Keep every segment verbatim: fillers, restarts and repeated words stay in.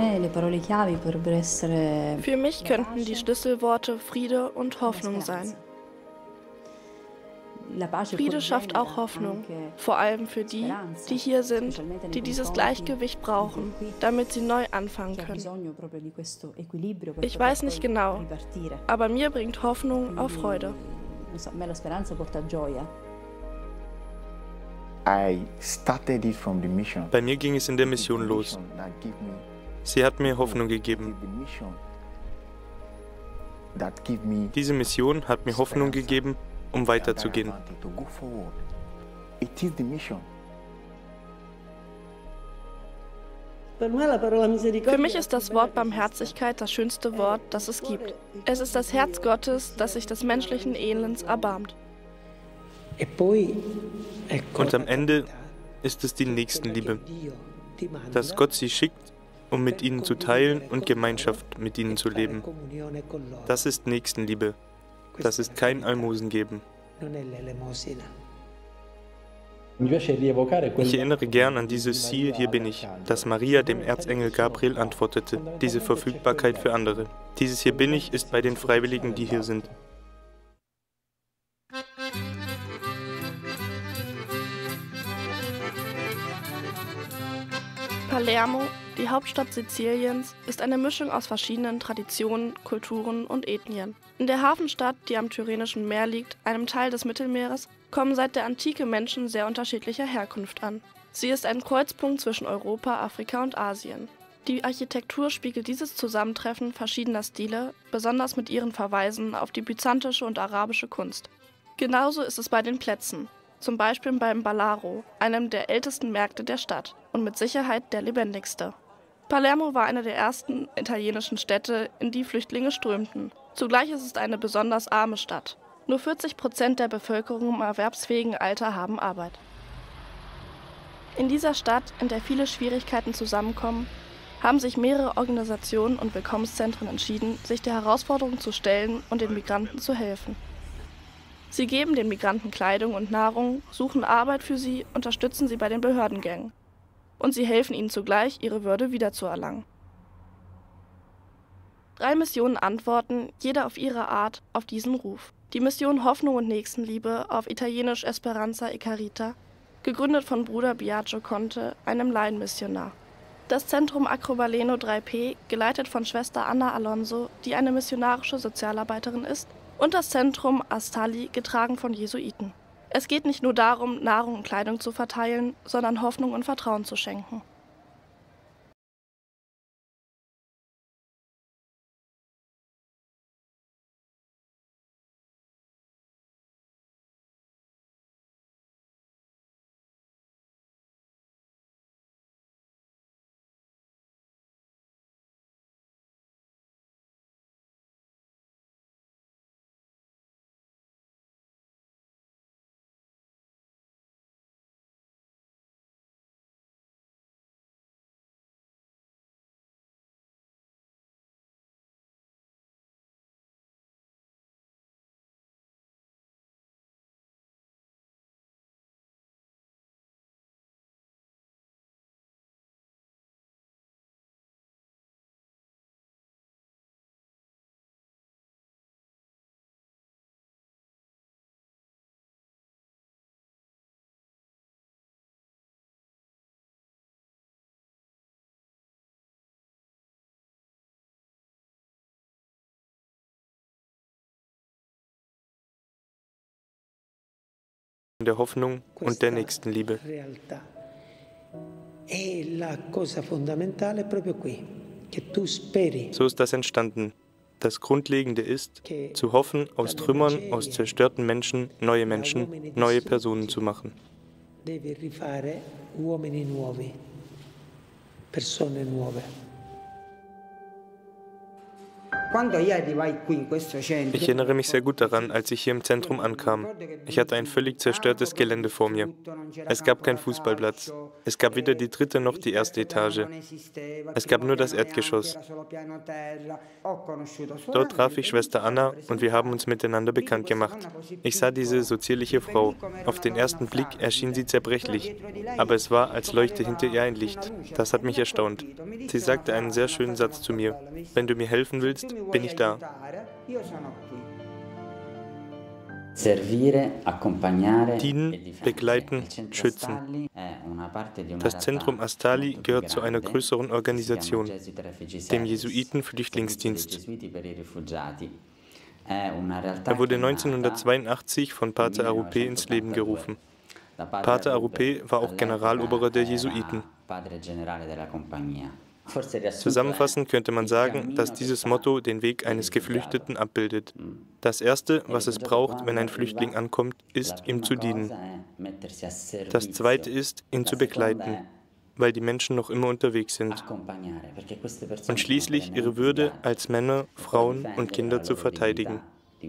Für mich könnten die Schlüsselworte Friede und Hoffnung sein. Friede schafft auch Hoffnung, vor allem für die, die hier sind, die dieses Gleichgewicht brauchen, damit sie neu anfangen können. Ich weiß nicht genau, aber mir bringt Hoffnung auch Freude. Bei mir ging es in der Mission los. Sie hat mir Hoffnung gegeben. Diese Mission hat mir Hoffnung gegeben, um weiterzugehen. Für mich ist das Wort Barmherzigkeit das schönste Wort, das es gibt. Es ist das Herz Gottes, das sich des menschlichen Elends erbarmt. Und am Ende ist es die Nächstenliebe, dass Gott sie schickt, um mit ihnen zu teilen und Gemeinschaft mit ihnen zu leben. Das ist Nächstenliebe. Das ist kein Almosengeben. Ich erinnere gern an dieses Siehe, hier bin ich, das Maria dem Erzengel Gabriel antwortete, diese Verfügbarkeit für andere. Dieses Hier bin ich ist bei den Freiwilligen, die hier sind. Palermo, die Hauptstadt Siziliens, ist eine Mischung aus verschiedenen Traditionen, Kulturen und Ethnien. In der Hafenstadt, die am Tyrrhenischen Meer liegt, einem Teil des Mittelmeeres, kommen seit der Antike Menschen sehr unterschiedlicher Herkunft an. Sie ist ein Kreuzpunkt zwischen Europa, Afrika und Asien. Die Architektur spiegelt dieses Zusammentreffen verschiedener Stile, besonders mit ihren Verweisen auf die byzantische und arabische Kunst. Genauso ist es bei den Plätzen. Zum Beispiel beim Ballaro, einem der ältesten Märkte der Stadt und mit Sicherheit der lebendigste. Palermo war eine der ersten italienischen Städte, in die Flüchtlinge strömten. Zugleich ist es eine besonders arme Stadt. Nur vierzig Prozent der Bevölkerung im erwerbsfähigen Alter haben Arbeit. In dieser Stadt, in der viele Schwierigkeiten zusammenkommen, haben sich mehrere Organisationen und Willkommenszentren entschieden, sich der Herausforderung zu stellen und den Migranten zu helfen. Sie geben den Migranten Kleidung und Nahrung, suchen Arbeit für sie, unterstützen sie bei den Behördengängen. Und sie helfen ihnen zugleich, ihre Würde wiederzuerlangen. Drei Missionen antworten, jeder auf ihre Art, auf diesen Ruf. Die Mission Hoffnung und Nächstenliebe, auf Italienisch Esperanza e Carità, gegründet von Bruder Biagio Conte, einem Laienmissionar. Das Zentrum Arcobaleno drei P, geleitet von Schwester Anna Alonso, die eine missionarische Sozialarbeiterin ist, und das Zentrum Astali, getragen von Jesuiten. Es geht nicht nur darum, Nahrung und Kleidung zu verteilen, sondern Hoffnung und Vertrauen zu schenken. Der Hoffnung und der Nächstenliebe. So ist das entstanden. Das Grundlegende ist, zu hoffen, aus Trümmern, aus zerstörten Menschen, neue Menschen, neue Personen zu machen. Persone nuove. Ich erinnere mich sehr gut daran, als ich hier im Zentrum ankam. Ich hatte ein völlig zerstörtes Gelände vor mir. Es gab keinen Fußballplatz. Es gab weder die dritte noch die erste Etage. Es gab nur das Erdgeschoss. Dort traf ich Schwester Anna und wir haben uns miteinander bekannt gemacht. Ich sah diese so zierliche Frau. Auf den ersten Blick erschien sie zerbrechlich, aber es war, als leuchte hinter ihr ein Licht. Das hat mich erstaunt. Sie sagte einen sehr schönen Satz zu mir: Wenn du mir helfen willst, bin ich da. Dienen, begleiten, schützen. Das Zentrum Astali gehört zu einer größeren Organisation, dem Jesuiten-Flüchtlingsdienst. Er wurde neunzehnhundertzweiundachtzig von Pater Arupé ins Leben gerufen. Pater Arupé war auch Generaloberer der Jesuiten. Zusammenfassend könnte man sagen, dass dieses Motto den Weg eines Geflüchteten abbildet. Das Erste, was es braucht, wenn ein Flüchtling ankommt, ist, ihm zu dienen. Das Zweite ist, ihn zu begleiten, weil die Menschen noch immer unterwegs sind. Und schließlich ihre Würde als Männer, Frauen und Kinder zu verteidigen.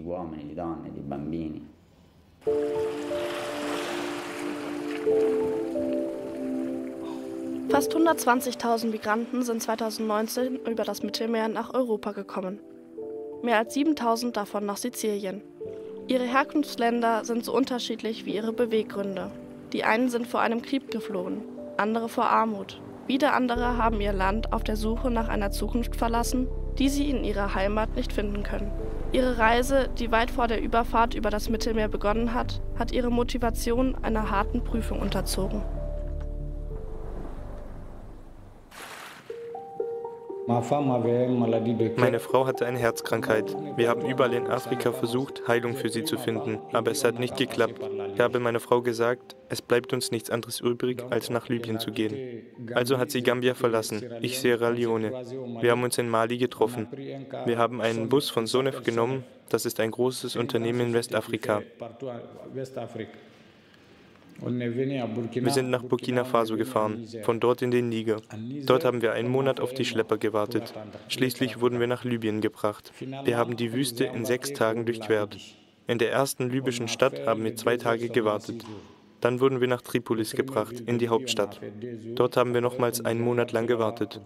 Fast hundertzwanzigtausend Migranten sind zweitausendneunzehn über das Mittelmeer nach Europa gekommen. Mehr als siebentausend davon nach Sizilien. Ihre Herkunftsländer sind so unterschiedlich wie ihre Beweggründe. Die einen sind vor einem Krieg geflohen, andere vor Armut. Wieder andere haben ihr Land auf der Suche nach einer Zukunft verlassen, die sie in ihrer Heimat nicht finden können. Ihre Reise, die weit vor der Überfahrt über das Mittelmeer begonnen hat, hat ihre Motivation einer harten Prüfung unterzogen. Meine Frau hatte eine Herzkrankheit. Wir haben überall in Afrika versucht, Heilung für sie zu finden, aber es hat nicht geklappt. Ich habe meiner Frau gesagt, es bleibt uns nichts anderes übrig, als nach Libyen zu gehen. Also hat sie Gambia verlassen, ich Sierra Leone. Wir haben uns in Mali getroffen. Wir haben einen Bus von Sonef genommen, das ist ein großes Unternehmen in Westafrika. Wir sind nach Burkina Faso gefahren, von dort in den Niger. Dort haben wir einen Monat auf die Schlepper gewartet. Schließlich wurden wir nach Libyen gebracht. Wir haben die Wüste in sechs Tagen durchquert. In der ersten libyschen Stadt haben wir zwei Tage gewartet. Dann wurden wir nach Tripolis gebracht, in die Hauptstadt. Dort haben wir nochmals einen Monat lang gewartet.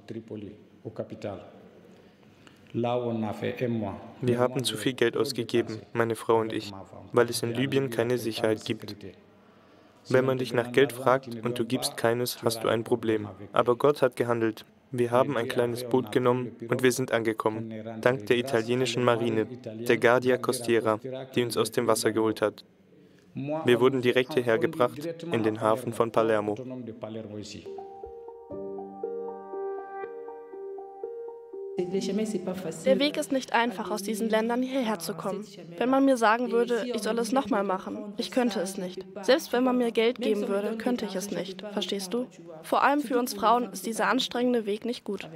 Wir haben zu viel Geld ausgegeben, meine Frau und ich, weil es in Libyen keine Sicherheit gibt. Wenn man dich nach Geld fragt und du gibst keines, hast du ein Problem. Aber Gott hat gehandelt. Wir haben ein kleines Boot genommen und wir sind angekommen. Dank der italienischen Marine, der Guardia Costiera, die uns aus dem Wasser geholt hat. Wir wurden direkt hierher gebracht, in den Hafen von Palermo. Der Weg ist nicht einfach, aus diesen Ländern hierher zu kommen. Wenn man mir sagen würde, ich soll es nochmal machen, ich könnte es nicht. Selbst wenn man mir Geld geben würde, könnte ich es nicht. Verstehst du? Vor allem für uns Frauen ist dieser anstrengende Weg nicht gut.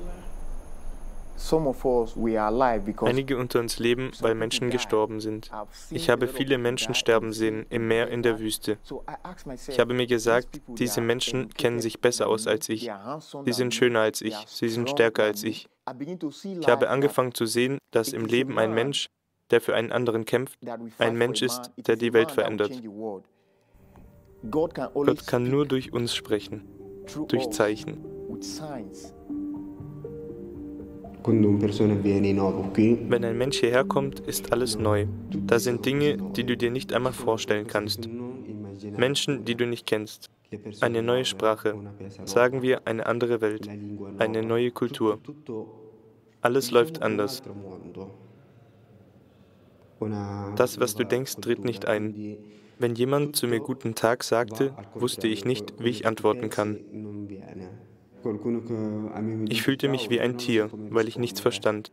Einige unter uns leben, weil Menschen gestorben sind. Ich habe viele Menschen sterben sehen, im Meer, in der Wüste. Ich habe mir gesagt, diese Menschen kennen sich besser aus als ich. Sie sind schöner als ich, sie sind stärker als ich. Ich habe angefangen zu sehen, dass im Leben ein Mensch, der für einen anderen kämpft, ein Mensch ist, der die Welt verändert. Gott kann nur durch uns sprechen, durch Zeichen. Wenn ein Mensch hierher kommt, ist alles neu. Da sind Dinge, die du dir nicht einmal vorstellen kannst. Menschen, die du nicht kennst. Eine neue Sprache. Sagen wir, eine andere Welt. Eine neue Kultur. Alles läuft anders. Das, was du denkst, tritt nicht ein. Wenn jemand zu mir guten Tag sagte, wusste ich nicht, wie ich antworten kann. Ich fühlte mich wie ein Tier, weil ich nichts verstand.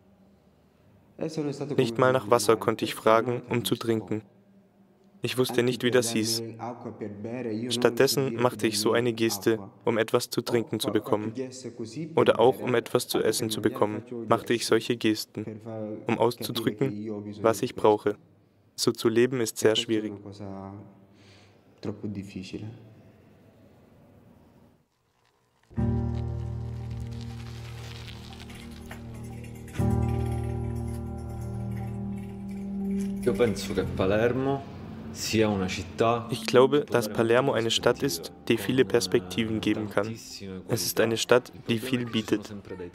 Nicht mal nach Wasser konnte ich fragen, um zu trinken. Ich wusste nicht, wie das hieß. Stattdessen machte ich so eine Geste, um etwas zu trinken zu bekommen. Oder auch, um etwas zu essen zu bekommen, machte ich solche Gesten, um auszudrücken, was ich brauche. So zu leben ist sehr schwierig. Ich glaube, dass Palermo eine Stadt ist, die viele Perspektiven geben kann. Es ist eine Stadt, die viel bietet.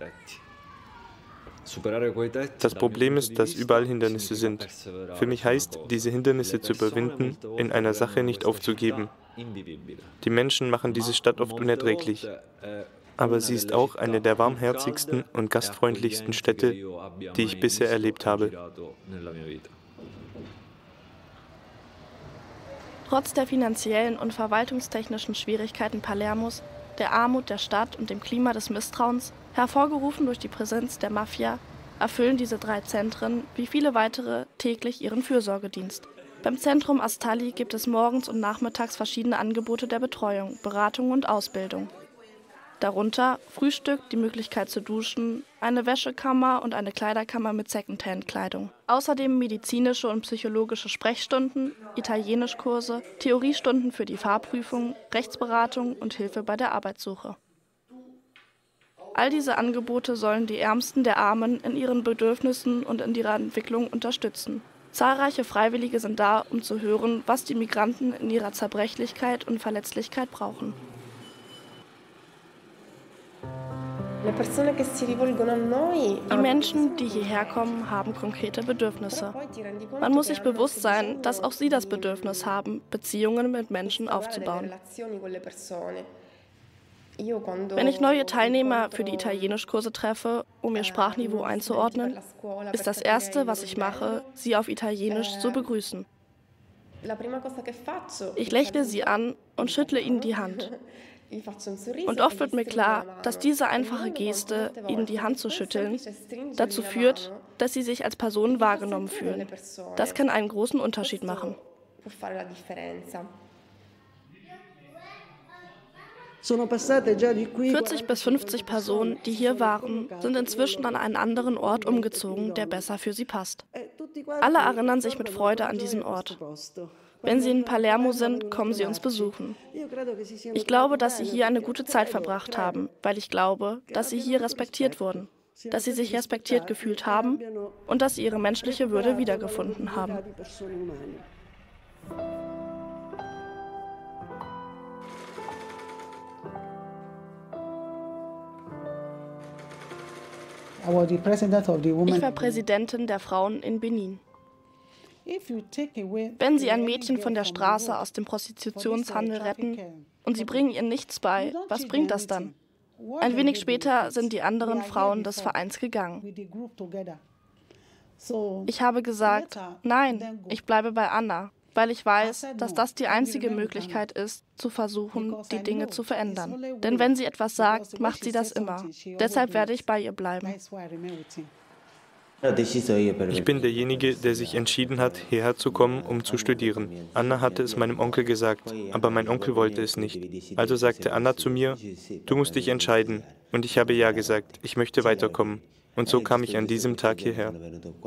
Das Problem ist, dass überall Hindernisse sind. Für mich heißt, diese Hindernisse zu überwinden, in einer Sache nicht aufzugeben. Die Menschen machen diese Stadt oft unerträglich. Aber sie ist auch eine der warmherzigsten und gastfreundlichsten Städte, die ich bisher erlebt habe. Trotz der finanziellen und verwaltungstechnischen Schwierigkeiten Palermos, der Armut der Stadt und dem Klima des Misstrauens, hervorgerufen durch die Präsenz der Mafia, erfüllen diese drei Zentren wie viele weitere täglich ihren Fürsorgedienst. Beim Zentrum Astalli gibt es morgens und nachmittags verschiedene Angebote der Betreuung, Beratung und Ausbildung. Darunter Frühstück, die Möglichkeit zu duschen, eine Wäschekammer und eine Kleiderkammer mit Secondhand-Kleidung. Außerdem medizinische und psychologische Sprechstunden, Italienischkurse, Theoriestunden für die Fahrprüfung, Rechtsberatung und Hilfe bei der Arbeitssuche. All diese Angebote sollen die Ärmsten der Armen in ihren Bedürfnissen und in ihrer Entwicklung unterstützen. Zahlreiche Freiwillige sind da, um zu hören, was die Migranten in ihrer Zerbrechlichkeit und Verletzlichkeit brauchen. Die Menschen, die hierher kommen, haben konkrete Bedürfnisse. Man muss sich bewusst sein, dass auch sie das Bedürfnis haben, Beziehungen mit Menschen aufzubauen. Wenn ich neue Teilnehmer für die Italienischkurse treffe, um ihr Sprachniveau einzuordnen, ist das Erste, was ich mache, sie auf Italienisch zu begrüßen. Ich lächle sie an und schüttle ihnen die Hand. Und oft wird mir klar, dass diese einfache Geste, ihnen die Hand zu schütteln, dazu führt, dass sie sich als Personen wahrgenommen fühlen. Das kann einen großen Unterschied machen. vierzig bis fünfzig Personen, die hier waren, sind inzwischen an einen anderen Ort umgezogen, der besser für sie passt. Alle erinnern sich mit Freude an diesen Ort. Wenn sie in Palermo sind, kommen sie uns besuchen. Ich glaube, dass sie hier eine gute Zeit verbracht haben, weil ich glaube, dass sie hier respektiert wurden, dass sie sich respektiert gefühlt haben und dass sie ihre menschliche Würde wiedergefunden haben. Ich war Präsidentin der Frauen in Benin. Wenn Sie ein Mädchen von der Straße aus dem Prostitutionshandel retten und Sie bringen ihr nichts bei, was bringt das dann? Ein wenig später sind die anderen Frauen des Vereins gegangen. Ich habe gesagt, nein, ich bleibe bei Anna, weil ich weiß, dass das die einzige Möglichkeit ist, zu versuchen, die Dinge zu verändern. Denn wenn sie etwas sagt, macht sie das immer. Deshalb werde ich bei ihr bleiben. Ich bin derjenige, der sich entschieden hat, hierher zu kommen, um zu studieren. Anna hatte es meinem Onkel gesagt, aber mein Onkel wollte es nicht. Also sagte Anna zu mir, du musst dich entscheiden. Und ich habe ja gesagt, ich möchte weiterkommen. Und so kam ich an diesem Tag hierher.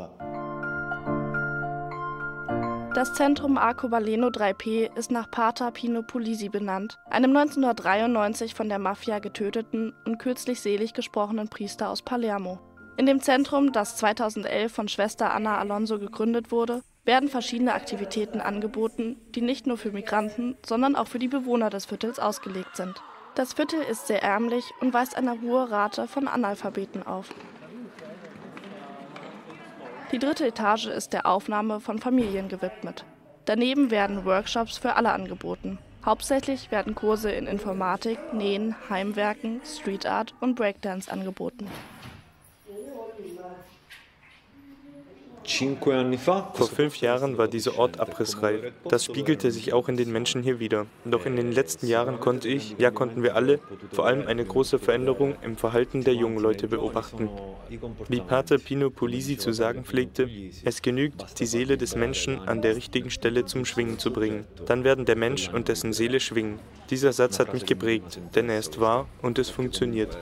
Das Zentrum Arcobaleno drei P ist nach Pater Pino Puglisi benannt, einem neunzehnhundertdreiundneunzig von der Mafia getöteten und kürzlich selig gesprochenen Priester aus Palermo. In dem Zentrum, das zweitausendelf von Schwester Anna Alonso gegründet wurde, werden verschiedene Aktivitäten angeboten, die nicht nur für Migranten, sondern auch für die Bewohner des Viertels ausgelegt sind. Das Viertel ist sehr ärmlich und weist eine hohe Rate von Analphabeten auf. Die dritte Etage ist der Aufnahme von Familien gewidmet. Daneben werden Workshops für alle angeboten. Hauptsächlich werden Kurse in Informatik, Nähen, Heimwerken, Street Art und Breakdance angeboten. Vor fünf Jahren war dieser Ort abrissreif. Das spiegelte sich auch in den Menschen hier wider. Doch in den letzten Jahren konnte ich, ja konnten wir alle, vor allem eine große Veränderung im Verhalten der jungen Leute beobachten. Wie Pater Pino Puglisi zu sagen pflegte, es genügt, die Seele des Menschen an der richtigen Stelle zum Schwingen zu bringen. Dann werden der Mensch und dessen Seele schwingen. Dieser Satz hat mich geprägt, denn er ist wahr und es funktioniert.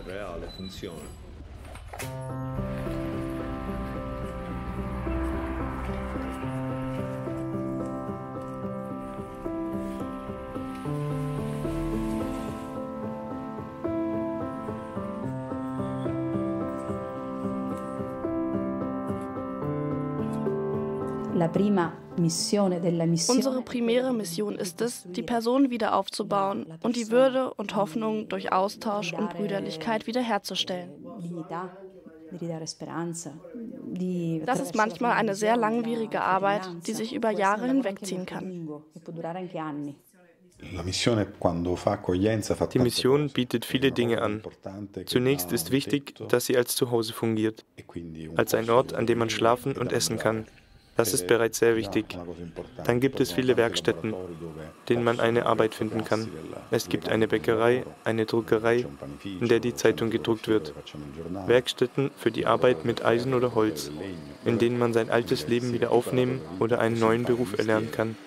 Unsere primäre Mission ist es, die Person wieder aufzubauen und die Würde und Hoffnung durch Austausch und Brüderlichkeit wiederherzustellen. Das ist manchmal eine sehr langwierige Arbeit, die sich über Jahre hinwegziehen kann. Die Mission bietet viele Dinge an. Zunächst ist wichtig, dass sie als Zuhause fungiert, als ein Ort, an dem man schlafen und essen kann. Das ist bereits sehr wichtig. Dann gibt es viele Werkstätten, denen man eine Arbeit finden kann. Es gibt eine Bäckerei, eine Druckerei, in der die Zeitung gedruckt wird. Werkstätten für die Arbeit mit Eisen oder Holz, in denen man sein altes Leben wieder aufnehmen oder einen neuen Beruf erlernen kann.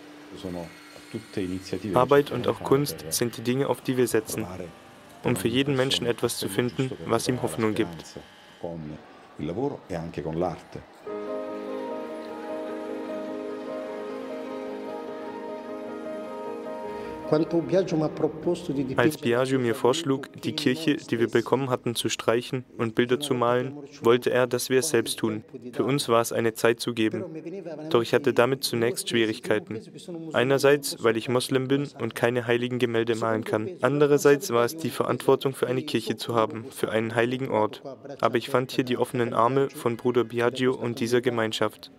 Arbeit und auch Kunst sind die Dinge, auf die wir setzen, um für jeden Menschen etwas zu finden, was ihm Hoffnung gibt. Als Biagio mir vorschlug, die Kirche, die wir bekommen hatten, zu streichen und Bilder zu malen, wollte er, dass wir es selbst tun. Für uns war es eine Zeit zu geben. Doch ich hatte damit zunächst Schwierigkeiten. Einerseits, weil ich Moslem bin und keine heiligen Gemälde malen kann. Andererseits war es die Verantwortung für eine Kirche zu haben, für einen heiligen Ort. Aber ich fand hier die offenen Arme von Bruder Biagio und dieser Gemeinschaft.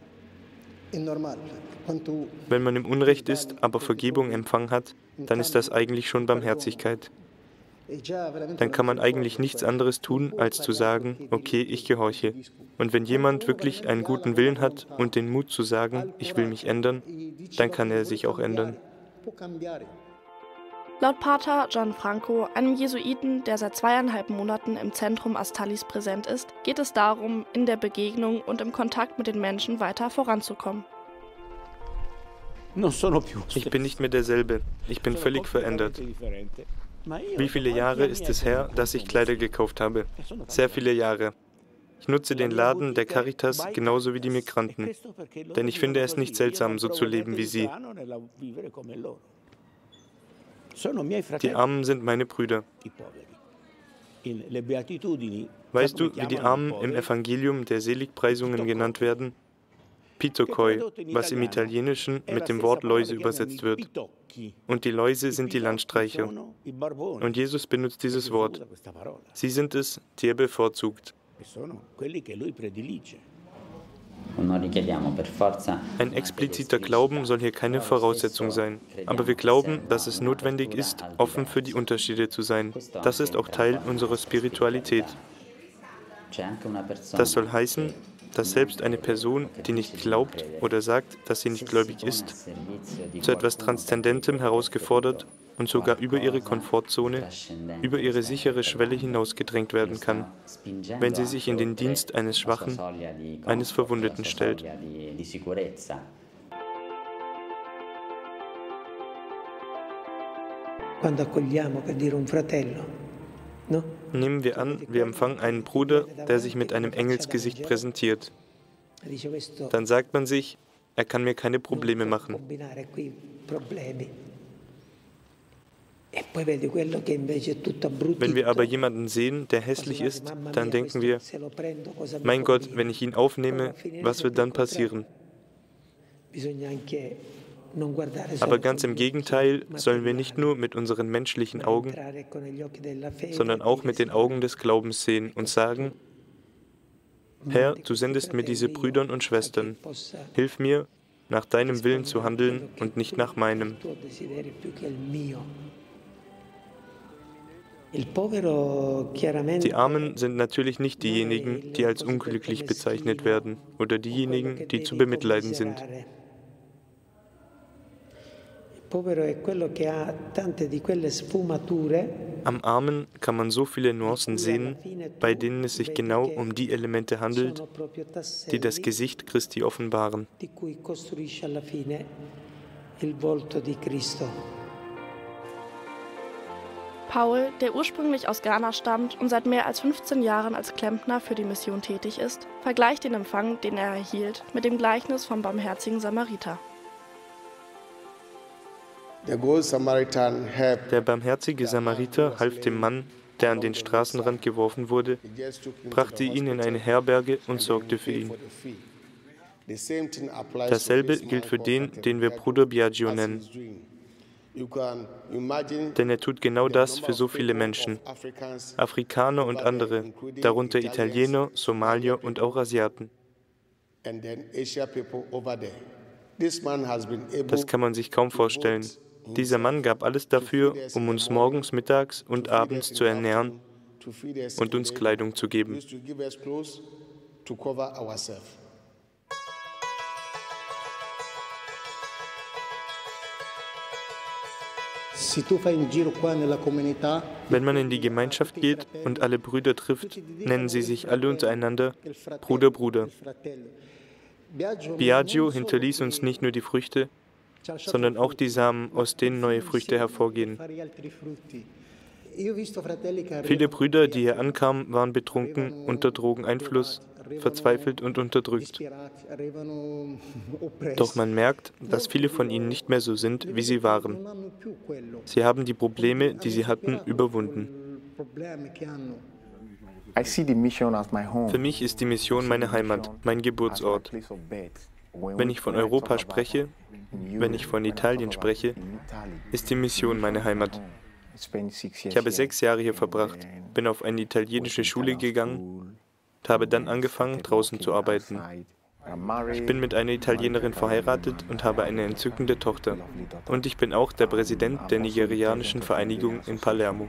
Wenn man im Unrecht ist, aber Vergebung empfangen hat, dann ist das eigentlich schon Barmherzigkeit. Dann kann man eigentlich nichts anderes tun, als zu sagen, okay, ich gehorche. Und wenn jemand wirklich einen guten Willen hat und den Mut zu sagen, ich will mich ändern, dann kann er sich auch ändern. Laut Pater Gianfranco, einem Jesuiten, der seit zweieinhalb Monaten im Zentrum Astalis präsent ist, geht es darum, in der Begegnung und im Kontakt mit den Menschen weiter voranzukommen. Ich bin nicht mehr derselbe. Ich bin völlig verändert. Wie viele Jahre ist es her, dass ich Kleider gekauft habe? Sehr viele Jahre. Ich nutze den Laden der Caritas genauso wie die Migranten, denn ich finde es nicht seltsam, so zu leben wie sie. Die Armen sind meine Brüder. Weißt du, wie die Armen im Evangelium der Seligpreisungen genannt werden? Pitokoi, was im Italienischen mit dem Wort Läuse übersetzt wird. Und die Läuse sind die Landstreicher. Und Jesus benutzt dieses Wort. Sie sind es, die er bevorzugt. Ein expliziter Glauben soll hier keine Voraussetzung sein. Aber wir glauben, dass es notwendig ist, offen für die Unterschiede zu sein. Das ist auch Teil unserer Spiritualität. Das soll heißen, dass selbst eine Person, die nicht glaubt oder sagt, dass sie nicht gläubig ist, zu etwas Transzendentem herausgefordert und sogar über ihre Komfortzone, über ihre sichere Schwelle hinausgedrängt werden kann, wenn sie sich in den Dienst eines Schwachen, eines Verwundeten stellt. Nehmen wir an, wir empfangen einen Bruder, der sich mit einem Engelsgesicht präsentiert. Dann sagt man sich, er kann mir keine Probleme machen. Wenn wir aber jemanden sehen, der hässlich ist, dann denken wir, mein Gott, wenn ich ihn aufnehme, was wird dann passieren? Aber ganz im Gegenteil sollen wir nicht nur mit unseren menschlichen Augen, sondern auch mit den Augen des Glaubens sehen und sagen, Herr, du sendest mir diese Brüder und Schwestern. Hilf mir, nach deinem Willen zu handeln und nicht nach meinem. Die Armen sind natürlich nicht diejenigen, die als unglücklich bezeichnet werden oder diejenigen, die zu bemitleiden sind. Am Armen kann man so viele Nuancen sehen, bei denen es sich genau um die Elemente handelt, die das Gesicht Christi offenbaren. Paul, der ursprünglich aus Ghana stammt und seit mehr als fünfzehn Jahren als Klempner für die Mission tätig ist, vergleicht den Empfang, den er erhielt, mit dem Gleichnis vom barmherzigen Samariter. Der barmherzige Samariter half dem Mann, der an den Straßenrand geworfen wurde, brachte ihn in eine Herberge und sorgte für ihn. Dasselbe gilt für den, den wir Bruder Biagio nennen. Denn er tut genau das für so viele Menschen, Afrikaner und andere, darunter Italiener, Somalier und auch Asiaten. Das kann man sich kaum vorstellen. Dieser Mann gab alles dafür, um uns morgens, mittags und abends zu ernähren und uns Kleidung zu geben. Wenn man in die Gemeinschaft geht und alle Brüder trifft, nennen sie sich alle untereinander Bruder, Bruder. Biagio hinterließ uns nicht nur die Früchte, sondern auch die Samen, aus denen neue Früchte hervorgehen. Viele Brüder, die hier ankamen, waren betrunken, unter Drogeneinfluss, verzweifelt und unterdrückt. Doch man merkt, dass viele von ihnen nicht mehr so sind, wie sie waren. Sie haben die Probleme, die sie hatten, überwunden. Für mich ist die Mission meine Heimat, mein Geburtsort. Wenn ich von Europa spreche, wenn ich von Italien spreche, ist die Mission meine Heimat. Ich habe sechs Jahre hier verbracht, bin auf eine italienische Schule gegangen, habe dann angefangen, draußen zu arbeiten. Ich bin mit einer Italienerin verheiratet und habe eine entzückende Tochter. Und ich bin auch der Präsident der nigerianischen Vereinigung in Palermo.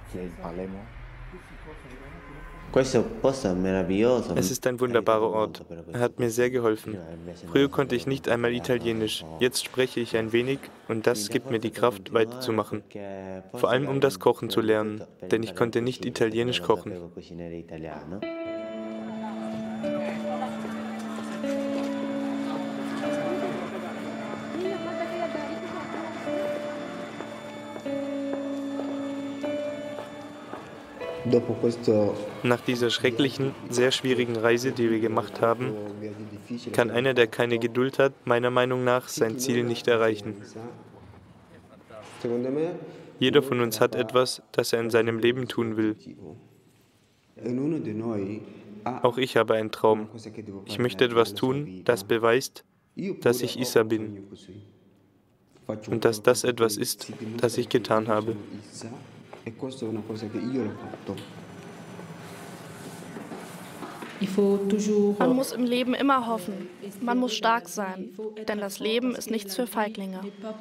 Es ist ein wunderbarer Ort. Er hat mir sehr geholfen. Früher konnte ich nicht einmal Italienisch. Jetzt spreche ich ein wenig und das gibt mir die Kraft, weiterzumachen. Vor allem um das Kochen zu lernen, denn ich konnte nicht Italienisch kochen. Nach dieser schrecklichen, sehr schwierigen Reise, die wir gemacht haben, kann einer, der keine Geduld hat, meiner Meinung nach sein Ziel nicht erreichen. Jeder von uns hat etwas, das er in seinem Leben tun will. Auch ich habe einen Traum. Ich möchte etwas tun, das beweist, dass ich Issa bin. Und dass das etwas ist, das ich getan habe. Man muss im Leben immer hoffen. Man muss stark sein, denn das Leben ist nichts für Feiglinge.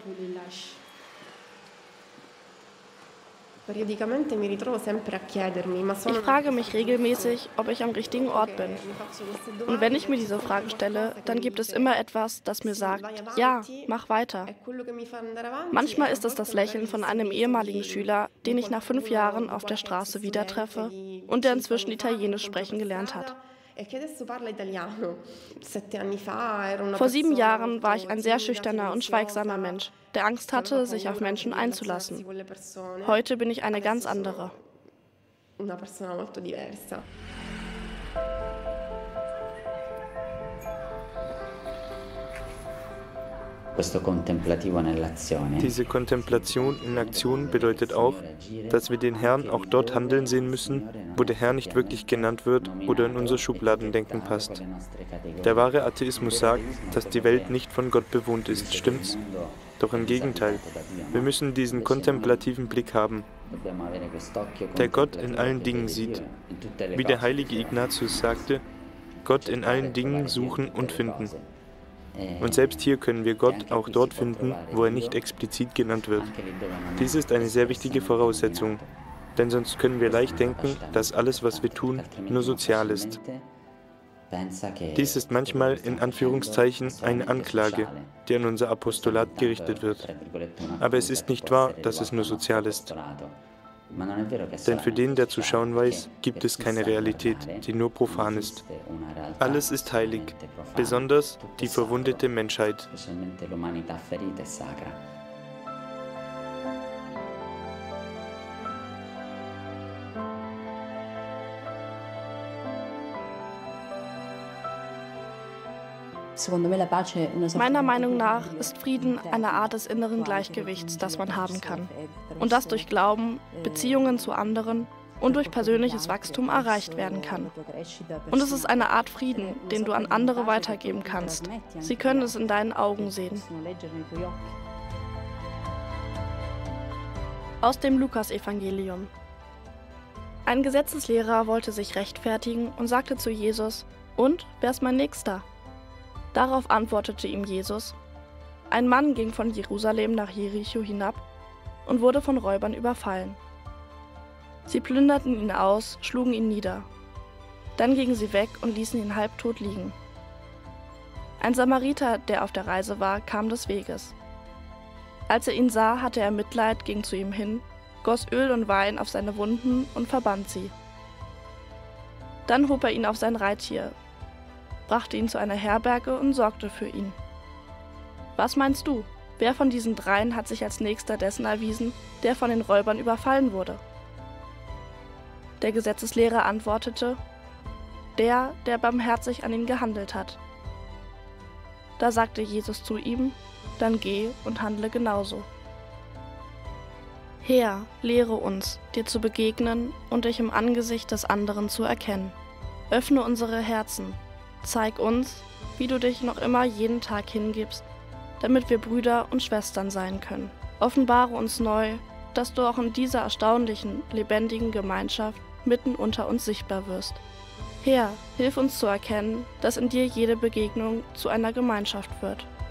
Ich frage mich regelmäßig, ob ich am richtigen Ort bin. Und wenn ich mir diese Frage stelle, dann gibt es immer etwas, das mir sagt, ja, mach weiter. Manchmal ist es das Lächeln von einem ehemaligen Schüler, den ich nach fünf Jahren auf der Straße wieder treffe und der inzwischen Italienisch sprechen gelernt hat. Vor sieben Jahren war ich ein sehr schüchterner und schweigsamer Mensch, der Angst hatte, sich auf Menschen einzulassen. Heute bin ich eine ganz andere. Diese Kontemplation in Aktion bedeutet auch, dass wir den Herrn auch dort handeln sehen müssen, wo der Herr nicht wirklich genannt wird oder in unser Schubladendenken passt. Der wahre Atheismus sagt, dass die Welt nicht von Gott bewohnt ist, stimmt's? Doch im Gegenteil, wir müssen diesen kontemplativen Blick haben, der Gott in allen Dingen sieht. Wie der heilige Ignatius sagte, Gott in allen Dingen suchen und finden. Und selbst hier können wir Gott auch dort finden, wo er nicht explizit genannt wird. Dies ist eine sehr wichtige Voraussetzung, denn sonst können wir leicht denken, dass alles, was wir tun, nur sozial ist. Dies ist manchmal in Anführungszeichen eine Anklage, die an unser Apostolat gerichtet wird. Aber es ist nicht wahr, dass es nur sozial ist. Denn für den, der zu schauen weiß, gibt es keine Realität, die nur profan ist. Alles ist heilig, besonders die verwundete Menschheit. Meiner Meinung nach ist Frieden eine Art des inneren Gleichgewichts, das man haben kann. Und das durch Glauben, Beziehungen zu anderen und durch persönliches Wachstum erreicht werden kann. Und es ist eine Art Frieden, den du an andere weitergeben kannst. Sie können es in deinen Augen sehen. Aus dem Lukasevangelium. Ein Gesetzeslehrer wollte sich rechtfertigen und sagte zu Jesus: Und, wer ist mein Nächster? Darauf antwortete ihm Jesus: Ein Mann ging von Jerusalem nach Jericho hinab und wurde von Räubern überfallen. Sie plünderten ihn aus, schlugen ihn nieder. Dann gingen sie weg und ließen ihn halbtot liegen. Ein Samariter, der auf der Reise war, kam des Weges. Als er ihn sah, hatte er Mitleid, ging zu ihm hin, goss Öl und Wein auf seine Wunden und verband sie. Dann hob er ihn auf sein Reittier, brachte ihn zu einer Herberge und sorgte für ihn. Was meinst du, wer von diesen dreien hat sich als nächster dessen erwiesen, der von den Räubern überfallen wurde? Der Gesetzeslehrer antwortete: Der, der barmherzig an ihn gehandelt hat. Da sagte Jesus zu ihm: Dann geh und handle genauso. Herr, lehre uns, dir zu begegnen und dich im Angesicht des anderen zu erkennen. Öffne unsere Herzen, zeig uns, wie du dich noch immer jeden Tag hingibst, damit wir Brüder und Schwestern sein können. Offenbare uns neu, dass du auch in dieser erstaunlichen, lebendigen Gemeinschaft mitten unter uns sichtbar wirst. Herr, hilf uns zu erkennen, dass in dir jede Begegnung zu einer Gemeinschaft wird.